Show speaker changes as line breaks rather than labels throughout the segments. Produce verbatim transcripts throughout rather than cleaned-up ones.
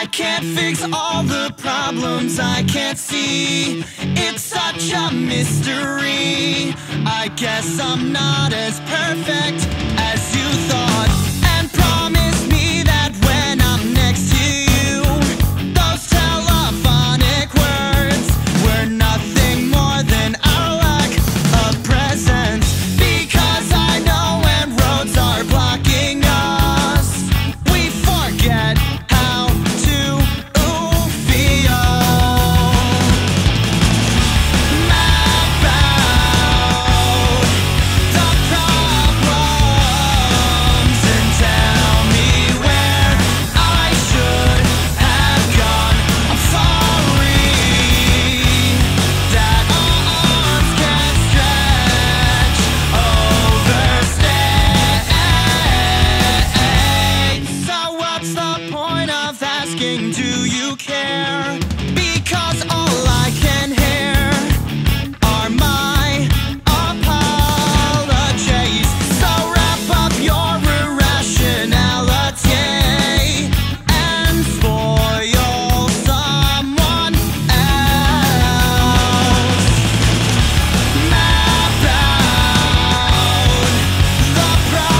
can't fix all the problems I can't see. It's such a mystery. I guess I'm not as perfect as you thought. And promise me that when I'm next to you, those telephonic words were nothing more than our lack of presence. Because I know when roads are blocking us, we forget how to ooh, feel. Map out the problems and tell me where I should have gone. I'm sorry that our arms can't stretch overstay. So what's the point of asking, do you care? Because all I can hear are my apologies. So wrap up your irrationality and spoil someone else. Map out the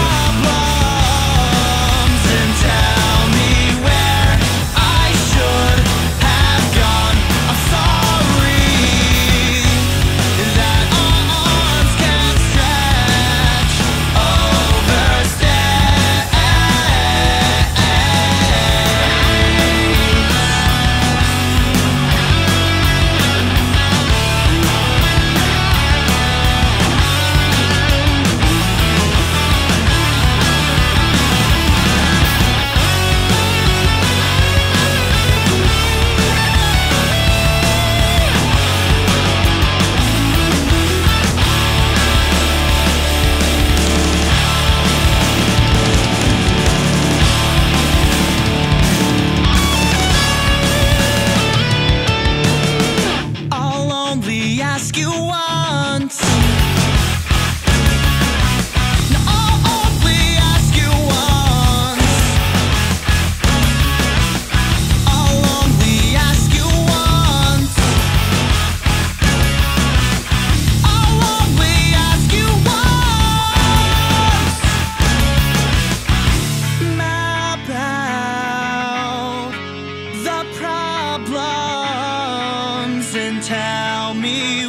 problems and tell me where I should have gone. I'm sorry that our arms can't stretch overstay. I'll only ask you once. No, I'll only ask you once. I'll only ask you once. I'll only ask you once. Map out the problems and tell me